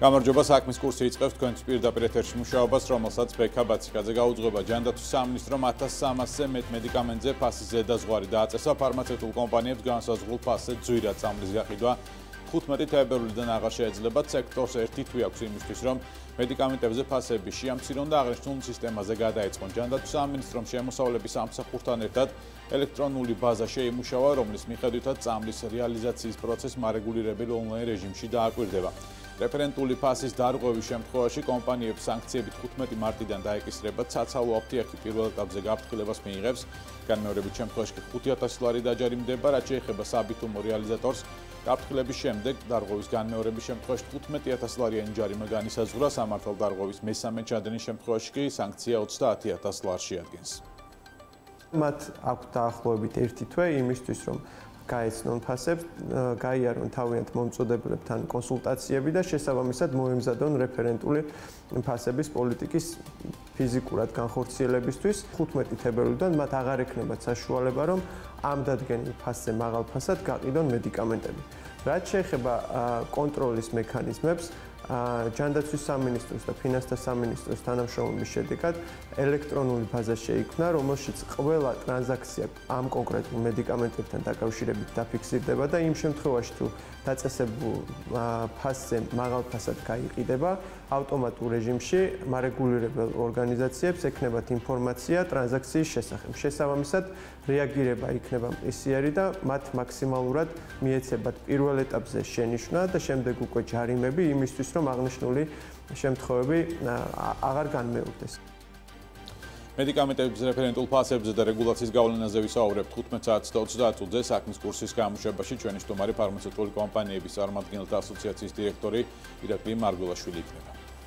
გამარჯობა, საქმის კურსი იწყებს თქვენთვის პირდაპირ ეთერში მუშაობას, რომელსაც ბექა ბაციკაძე გაუძღვება. ჯანდაცვის სამინისტრომ 1300-ზე მეტ მედიკამენტზე ფასის ზედაზღვარი დააწესა. ფარმაცევტულ კომპანიებს განსაზღვრულ ფასზე ძვირად წამლის გაყიდვა 15 თებერვლიდან აღარ შეეძლება. სექტორს ერთი თვე აქვს იმისთვის, რომ მედიკამენტებზე ფასები შეამცირონ და აღნიშნულ სისტემაზე გადაეწყონ. ჯანდაცვის სამინისტრომ შემოსავლების ამსახურთან ერთად ელექტრონული ბაზა შეიმუშავა, რომლის მიხედვითაც წამლის რეალიზაციის პროცესი მარეგულირებელ ონლაინ რეჟიმში დააკვირდება. რეფერენტული ფასის დარღვევის შემთხვევაში კომპანიებს სანქციებით 15 მარტიდან დაეკისრება. საცალო აფთიაქი პირველ ეტაპზე გაფრთხილებას მიიღებს. განმეორებით შემთხვევაში 5000 ლარი დაჯარიმდება, რაც შეეხება საბითუმო რეალიზატორს. გაფრთხილების შემდეგ დარღვევის განმეორების შემთხვევაში 15000 ლარიანი ჯარიმა განისაზღვრა. სამართალ დარღვევის მესამე ჩადენის შემთხვევაში კი სანქცია 30000 ლარს შეადგენს. მათ აქვს დაახლოებით ერთი თვე იმისთვის, რომ გაეცნონ ფასებს, გაიარონ თავიანთ მომწოდებლებთან კონსულტაციები და შესაბამისად მოემზადონ რეფერენტული ფასების პოლიტიკის ფიზიკურად განხორციელებისთვის. 15 თებერვლიდან მათ აღარ ექნებათ საშუალება, რომ ამ დადგენილ ფასზე მაღალ ფასად გაყიდონ მედიკამენტები. რაც შეეხება კონტროლის მექანიზმებს, ჯანდაცვის სამინისტროს და ფინანსთა სამინისტროს თანამშრომლობის შედეგად ელექტრონული ბაზა შეიქმნა, რომელშიც ყველა ტრანზაქცია ამ კონკრეტულ მედიკამენტებთან დაკავშირებით დაფიქსირდება და იმ შემთხვევაში თუ დაწესებულ ფასზე მაღალ ფასად გაიყიდება, ავტომატურ რეჟიმში მარეგულირებელ ორგანიზაციებს ექნებათ ინფორმაცია ტრანზაქციის შესახებ. შესაბამისად, რეაგირება იქნება მყისიერი და მათ მაქსიმალურად მიეცებათ პირველ ეტაპზე შენიშვნა და შემდეგ უკვე ჯარიმები იმისთვის, რომ აღნიშნული შემთხვევები აღარ განმეორდეს. მედიკამენტების რეფერენტულ ფასებზე და რეგულაციის გავლენაზე ვისაუბრებთ 15 საათს და 30 წუთზე საქმის კურსის გამოშვებაში. ჩვენი სტუმარი ფარმაცევტული კომპანიების წარმომადგენელთა ასოციაციის დირექტორი ირაკლი მარგველაშვილი იქნება.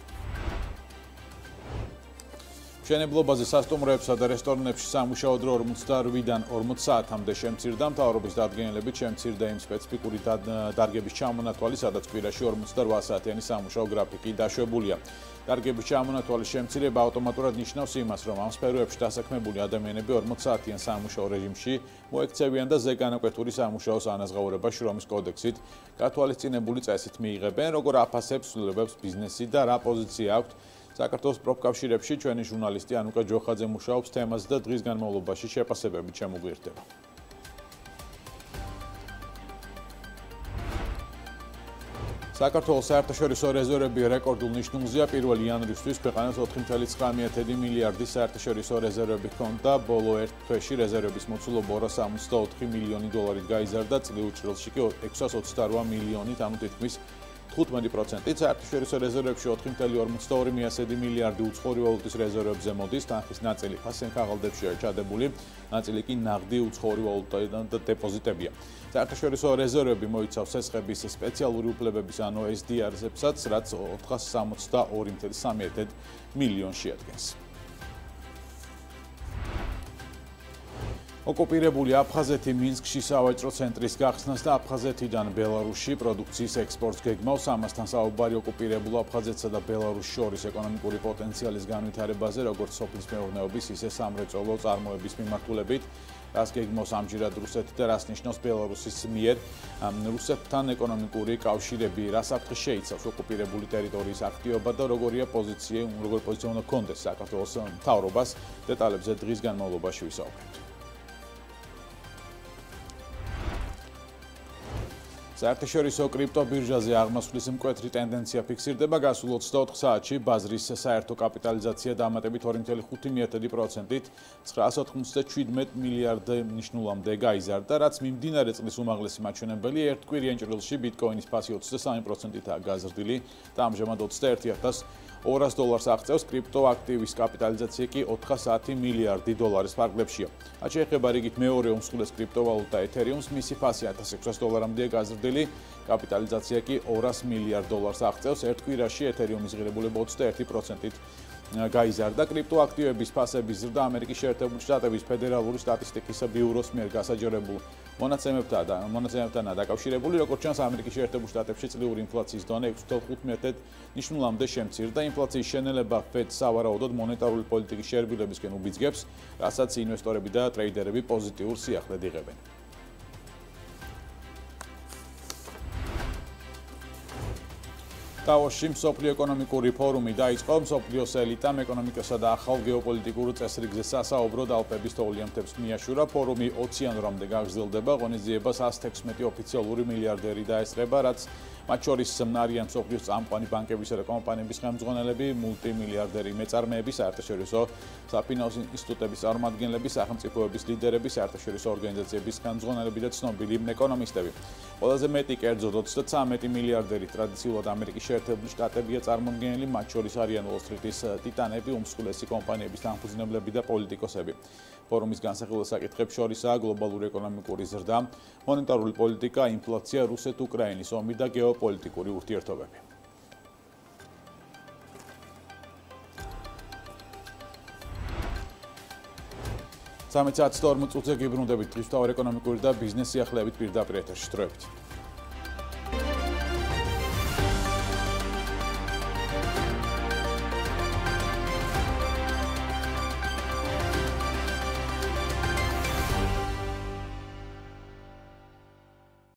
მშენებლობაზე სასტუმროებსა და რესტორნებში სამუშაო დრო 48-დან 40 საათამდე შემცირდა. მთავრობის დადგენილებით შემცირდა იმ სპეციფიკური დარგების ჩამონათვალი, სადაც კვირაში 48 საათიანი სამუშაო გრაფიკი დაშვებულია. დარგების ჩამონათვალის შემცირება ავტომატურად ნიშნავს იმას, რომ ამ სფეროებში დასაქმებული ადამიანები 40 საათიან სამუშაო რეჟიმში მოექცევიან და ზეგანაკვეთური სამუშაოს ანაზღაურება შრომის კოდექსით გათვალისწინებული წესით მიიღებენ. როგორ აფასებს ცვლილებებს ბიზნესი და რა პოზიცია აქვთ საქართველოს პროფკავშირებში ჩვენი ჟურნალისტი ანუკა ჯოხაძე მუშაობს თემაზე და დღის განმავლობაში შეფასებებით შემოგვიერთდება. საქართველოს საერთაშორისო რეზერვები რეკორდულ ნიშნულზეა. 1 იანვრისთვის ქვეყანას 4,9 მილიარდის საერთაშორისო რეზერვები ჰქონდა. ბოლო ერთ თვეში რეზერვების მოცულობა 264 მილიონი დოლარით გაიზარდა, წლიურ ჭრილში კი 628 მილიონით, ანუ თითქმის 15%. საერთაშორისო რეზერვებში 4,42 მილიარდი უცხოური ვალუტის რეზერვებზე მოდის. თანხის ნაწილი ფასენ ქაღალდებშია ჩადებული, ნაწილი კი ნაღდი უცხოური ვალუტიდან და დეპოზიტებია. საერთაშორისო რეზერვები მოიცავს სესხების სპეციალური უფლებების ანუ SDR-ებსაც, რაც 462,3 მილიონს შეადგენს. ოკუპირებული აფხაზეთი მინსკში სავაჭრო ცენტრის გახსნას და აფხაზეთიდან ბელარუსში პროდუქციის ექსპორტს გეგმავს. ამასთან საუბარი ოკუპირებულ აფხაზეთსა და ბელარუსს შორის ეკონომიკური პოტენციალის განვითარებაზე, როგორც სოფლის მეურნეობის, ისე სამრეწველო წარმოების მიმართულებით. რას გეგმავს ამჯერად რუსეთი და რას ნიშნავს ბელარუსის მიერ რუსეთთან ეკონომიკური კავშირები, რა საფრთხე შეიცავს ოკუპირებული ტერიტორიის აქტივობა და როგორი პოზიცია უნდა ჰქონდეს საქართველოს მთავრობას. დეტალებზე დღის განმავლობაში ვისაუბრებთ. საერთაშორისო კრიპტობირჟაზე აღმასვლის მკვეთრი ტენდენცია ფიქსირდება. გასულ 24 საათში ბაზრის საერთო კაპიტალიზაცია დამატებით 2,5%-ით 997 მილიარდ ნიშნულამდე გაიზარდა, რაც მიმდინარე წლის უმაღლესი მაჩვენებელი. ერთ კვირიან ჭრილში ბიტკოინის ფასი 23%-ითაა გაზრდილი და ამჟამად 21,200 დოლარს აღწევს. კრიპტოაქტივის კაპიტალიზაცია კი 410 მილიარდი დოლარის ფარგლებშია. რაც შეეხება რიგით მეორე უმსხვილეს კრიპტოვალუტა ეთერიუმს, მისი ფასი 1600 დოლარამდეა გაზრდილი. კაპიტალიზაცია კი 200 მილიარდ დოლარს აღწევს. ერთ კვირაში ეთერიუმის ღირებულება 21%-ით გაიზარდა. კრიპტოაქტივების ფასების ზრდა ამერიკის შეერთებული შტატების ფედერალური სტატისტიკის ბიუროს მიერ გასაჯერებულ მონაცემებთანაა დაკავშირებული. როგორც ჩანს, ამერიკის შეერთებულ შტატებში წლიური ინფლაციის დონე 6.5 ნიშნულამდე შემცირდა. ინფლაციის შენელება ფედს სავარაუდოდ მონეტარული პოლიტიკის შერბილებისკენ უბიძგებს, რასაც ინვესტორები და ტრეიდერები პოზიტიურ სიახლედ იღებენ. დავოსში მსოფლიო ეკონომიკური ფორუმი დაიწყო. მსოფლიოს ელიტამ ეკონომიკასა და ახალ გეოპოლიტიკურ წესრიგზე სასაუბროდ ალპების თოვლიანთებს მიაშურა. ფორუმი 20 იანვრამდე გაგრძელდება. ღონისძიებას 116 ოფიციალური მილიარდერი დაესწრება, რაც მათ შორის არიან მსოფლიოს წამყვანი ბანკებისა და კომპანიების ხელმძღვანელები, მულტიმილიარდერი მეწარმეები, საერთაშორისო საფინანსო ინსტიტუტების წარმომადგენლები, სახელმწიფოების ლიდერები, საერთაშორისო ორგანიზაციების ხელმძღვანელები და ცნობილი ეკონომისტები. ყველაზე მეტი კერძოდ 33 მილიარდერი ტრადიციულად ამერიკის შეერთებული შტატებია წარმოდგენილი, მათ შორის არიან უოლ-სტრიტის ტიტანები, უმსხვილესი კომპანიების დამფუძნებლები და პოლიტიკოსები. ფორუმის განსახილველ საკითხებს შორისაა გლობალური ეკონომიკური ზრდა, მონეტარული პოლიტიკა, ინფლაცია, რუსეთ-უკრაინის ომი და გეოპოლიტიკური ურთიერთობები. სამეცაც 42 წუთზე გიბრუნდებით დღის მთავარ ეკონომიკური და ბიზნეს სიახლეებით პირდაპირ ეთერში.